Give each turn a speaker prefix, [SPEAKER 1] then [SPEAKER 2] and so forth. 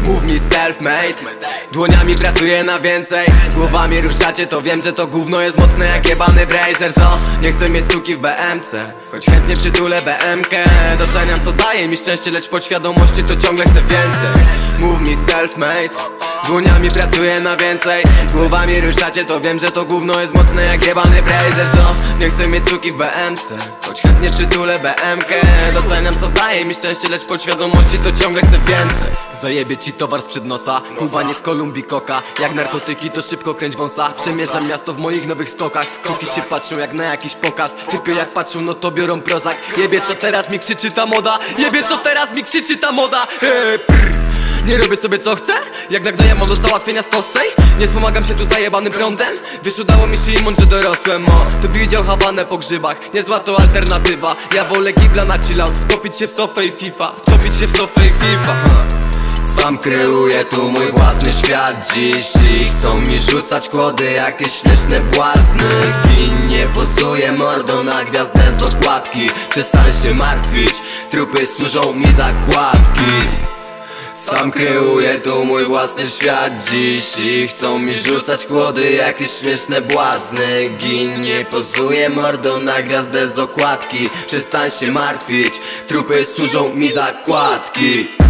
[SPEAKER 1] Mów mi self-made, dłoniami pracuję na więcej. Głowami ruszacie, to wiem, że to gówno jest mocne jak jebany brazer. Co? Nie chcę mieć suki w BMC, choć chętnie przytulę BMkę. Doceniam co daje mi szczęście, lecz podświadomości to ciągle chcę więcej. Mów mi self-made, dłoniami pracuję na więcej. Głowami ruszacie, to wiem, że to gówno jest mocne jak jebany brazer. Co? Nie chcę mieć suki w BMC, choć chętnie przytulę BMkę. Doceniam co daje mi szczęście, lecz podświadomości to ciągle chcę więcej. Zajebie ci towar sprzed nosa, Kuba z Kolumbii koka. Jak narkotyki to szybko kręć wąsa. Przemierzam miasto w moich nowych skokach. Suki się patrzą jak na jakiś pokaz. Typy jak patrzą no to biorą prozak. Jebie co teraz mi krzyczy ta moda. Jebie co teraz mi krzyczy ta moda. Nie robię sobie co chcę, jak nagdaję mam do załatwienia stosej. Nie wspomagam się tu zajebanym prądem. Wiesz, udało mi się i mądrze dorosłem, to widział Hawanę po grzybach, niezła to alternatywa. Ja wolę gibla na chillout, wtopić się w sofę i FIFA. Wtopić się w sofę i FIFA. Sam kreuję tu mój własny świat dziś i chcą mi rzucać kłody, jakieś śmieszne błazny. Gin nie posuje mordą na gwiazdę z okładki. Przestań się martwić, trupy służą mi zakładki. Sam kreuję tu mój własny świat dziś i chcą mi rzucać kłody, jakieś śmieszne błazny. Gin nie pozuje mordą na gwiazdę z okładki. Przestań się martwić, trupy służą mi zakładki.